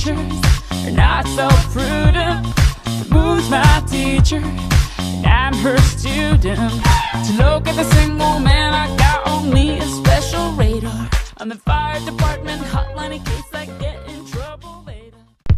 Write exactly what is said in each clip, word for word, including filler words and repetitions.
teachers are not so prudent. Moon's my teacher, and I'm her student. To look at the single man, I got on me a special radar. On the fire department hotline in case I get in trouble later.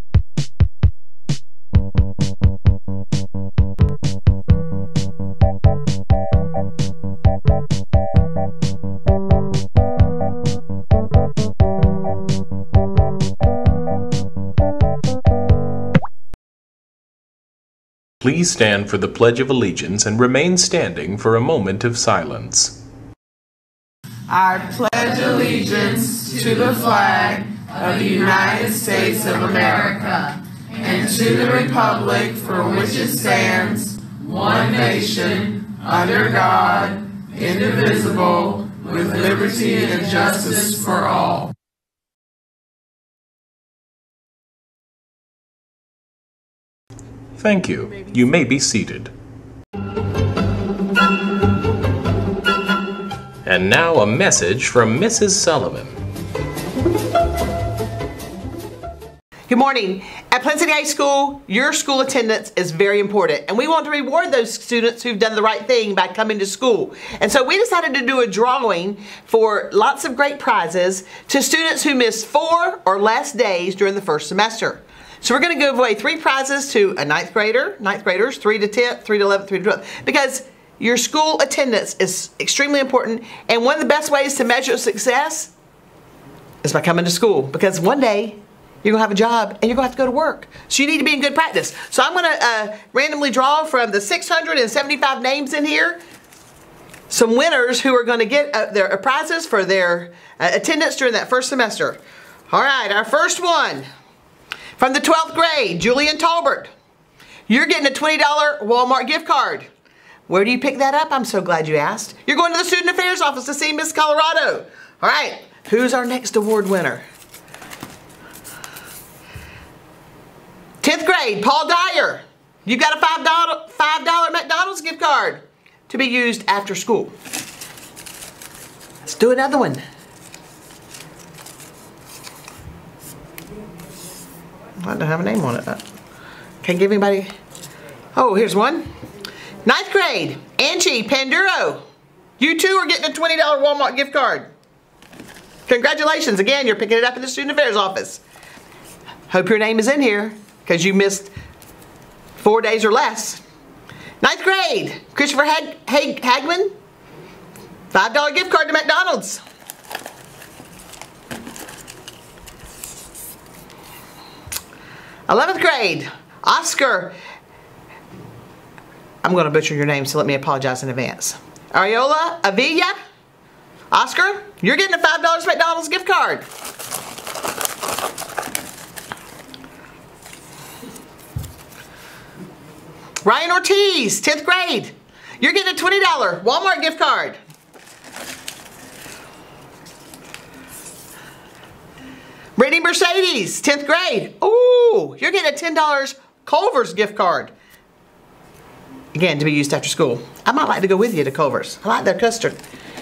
Please stand for the Pledge of Allegiance and remain standing for a moment of silence. I pledge allegiance to the flag of the United States of America and to the republic for which it stands, one nation, under God, indivisible, with liberty and justice for all. Thank you. You may be seated. And now a message from Missus Sullivan. Good morning. At Plant City High School, your school attendance is very important, and we want to reward those students who've done the right thing by coming to school. And so we decided to do a drawing for lots of great prizes to students who missed four or less days during the first semester. So we're going to give away three prizes to a ninth grader, ninth graders, three to tenth, three to eleventh, three to twelfth, because your school attendance is extremely important, and one of the best ways to measure success is by coming to school, because one day you're going to have a job and you're going to have to go to work. So you need to be in good practice. So I'm going to uh, randomly draw from the six hundred seventy-five names in here some winners who are going to get uh, their uh, prizes for their uh, attendance during that first semester. All right, our first one from the twelfth grade, Julian Talbert. You're getting a twenty dollar Walmart gift card. Where do you pick that up? I'm so glad you asked. You're going to the Student Affairs office to see Miss Colorado. All right, who's our next award winner? tenth grade, Paul Dyer. You've got a five dollar McDonald's gift card to be used after school. Let's do another one. I don't have a name on it. Can't give anybody. Oh, here's one. ninth grade, Angie Panduro. You too are getting a twenty dollar Walmart gift card. Congratulations. Again, you're picking it up in the Student Affairs office. Hope your name is in here because you missed four days or less. ninth grade, Christopher Hag Hag Hagman. five dollar gift card to McDonald's. eleventh grade, Oscar. I'm going to butcher your name, so let me apologize in advance. Ariola Avilla. Oscar, you're getting a five dollar McDonald's gift card. Ryan Ortiz, tenth grade. You're getting a twenty dollar Walmart gift card. Brittany Mercedes, tenth grade. Ooh, you're getting a ten dollar Culver's gift card. Again, to be used after school. I might like to go with you to Culver's. I like their custard.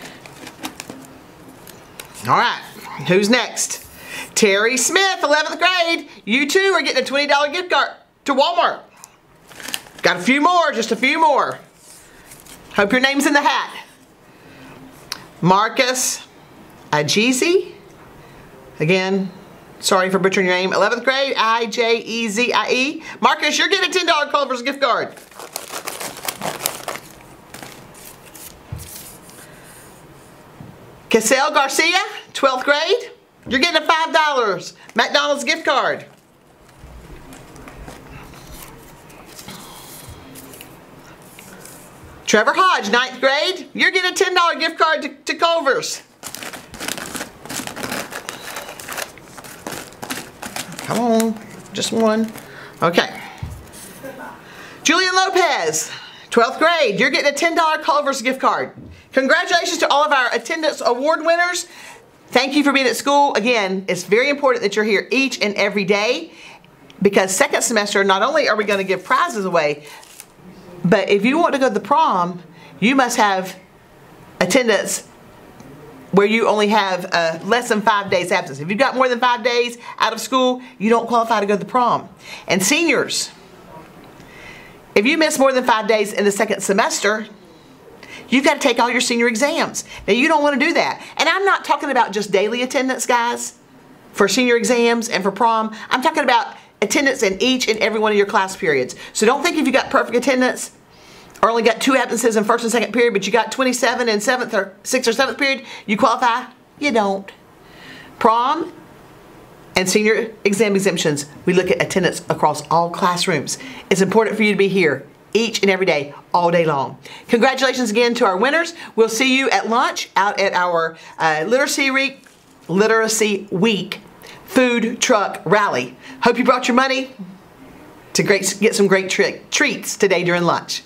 All right, who's next? Terry Smith, eleventh grade. You too are getting a twenty dollar gift card to Walmart. Got a few more, just a few more. Hope your name's in the hat. Marcus Ajezi. Again, sorry for butchering your name. eleventh grade, I J E Z I E. Marcus, you're getting a ten dollar Culver's gift card. Cassell Garcia, twelfth grade. You're getting a five dollar McDonald's gift card. Trevor Hodge, ninth grade. You're getting a ten dollar gift card to, to Culver's. Come on, just one. Okay. Julian Lopez, twelfth grade. You're getting a ten dollar Culver's gift card. Congratulations to all of our attendance award winners. Thank you for being at school. Again, it's very important that you're here each and every day, because second semester, not only are we going to give prizes away, but if you want to go to the prom, you must have attendance where you only have uh, less than five days absence. If you've got more than five days out of school, you don't qualify to go to the prom. And seniors, if you miss more than five days in the second semester, you've got to take all your senior exams. Now, you don't want to do that. And I'm not talking about just daily attendance, guys, for senior exams and for prom. I'm talking about attendance in each and every one of your class periods. So don't think if you got perfect attendance or only got two absences in first and second period, but you got twenty-seven in seventh or sixth or seventh period, you qualify. You don't. Prom and senior exam exemptions, we look at attendance across all classrooms. It's important for you to be here each and every day, all day long. Congratulations again to our winners. We'll see you at lunch out at our uh, Literacy Week, Literacy Week food truck rally. Hope you brought your money to great, get some great tri- treats today during lunch.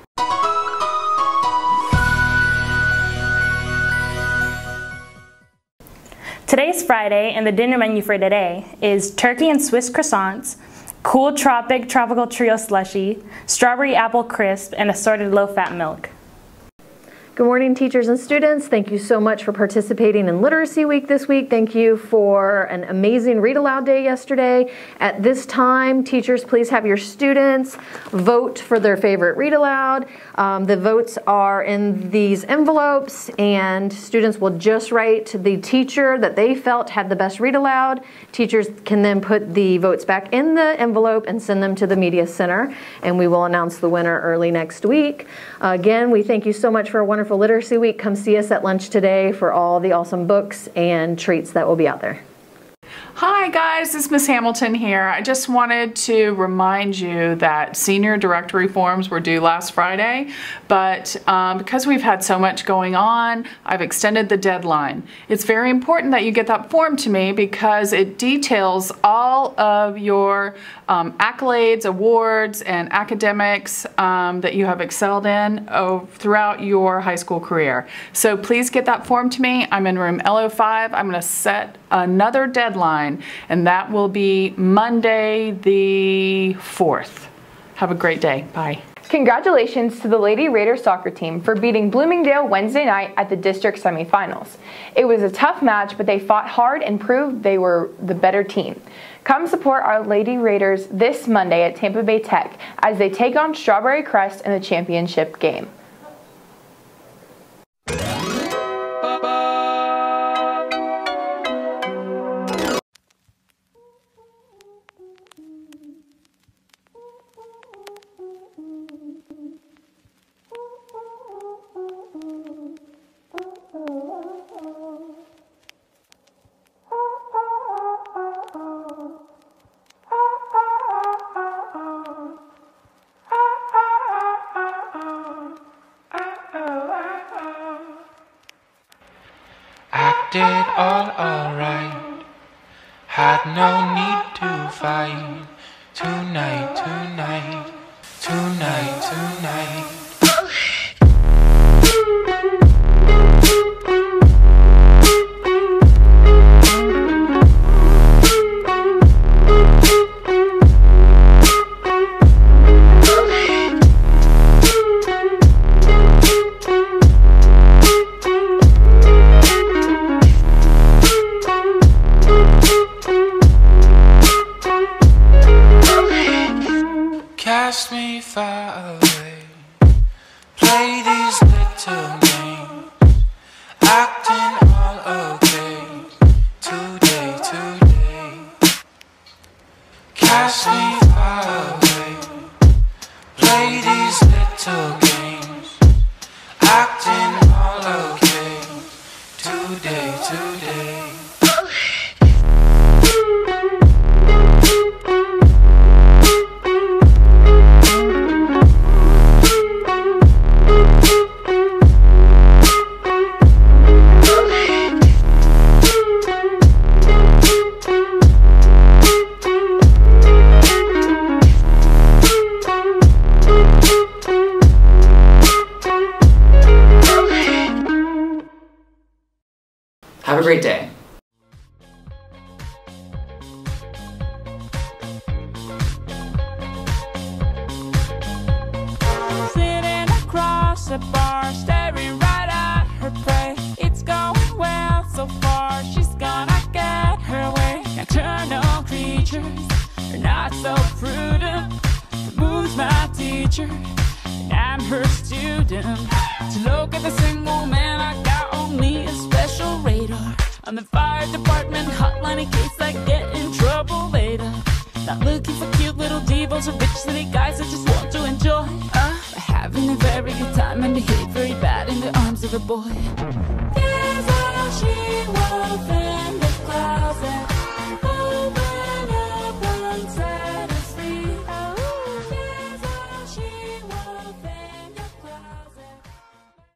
Today's Friday, and the dinner menu for today is turkey and Swiss croissants, cool tropic tropical trio slushy, strawberry apple crisp, and assorted low-fat milk. Good morning, teachers and students. Thank you so much for participating in Literacy Week this week. Thank you for an amazing Read Aloud Day yesterday. At this time, teachers, please have your students vote for their favorite Read Aloud. Um, the votes are in these envelopes, and students will just write the teacher that they felt had the best Read Aloud. Teachers can then put the votes back in the envelope and send them to the Media Center, and we will announce the winner early next week. Uh, again, we thank you so much for a wonderful Literacy Week. Come see us at lunch today for all the awesome books and treats that will be out there. Hi guys, it's Miss Hamilton here. I just wanted to remind you that senior directory forms were due last Friday, but um, because we've had so much going on, I've extended the deadline. It's very important that you get that form to me because it details all of your um, accolades, awards, and academics um, that you have excelled in oh, throughout your high school career. So please get that form to me. I'm in room L O five. I'm going to set another deadline, and that will be Monday the fourth. Have a great day. Bye. Congratulations to the Lady Raiders soccer team for beating Bloomingdale Wednesday night at the district semifinals. It was a tough match, but they fought hard and proved they were the better team. Come support our Lady Raiders this Monday at Tampa Bay Tech as they take on Strawberry Crest in the championship game. Acted all alright, had no need to fight. Tonight, tonight, tonight, tonight. Cast me far away, play these little games, acting all okay, today, today. Cast me far away, play these little games, acting all okay, today, today. so prudent. The moon's my teacher, and I'm her student. To look at the single man, I got on me a special radar. On the fire department hotline in case I get in trouble later. Not looking for cute little divas or rich city guys that just want to enjoy uh, having a very good time and behave very bad in the arms of a boy. There's a she-wolf in the closet.